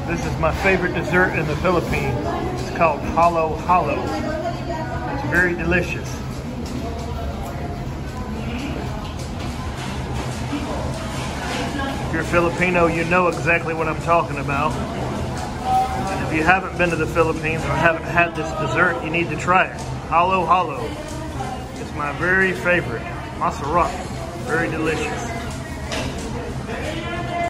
This is my favorite dessert in the Philippines. It's called halo halo. It's very delicious. If you're Filipino, you know exactly what I'm talking about. And if you haven't been to the Philippines or haven't had this dessert, you need to try it. Halo halo. It's my very favorite. Masarap. Very delicious.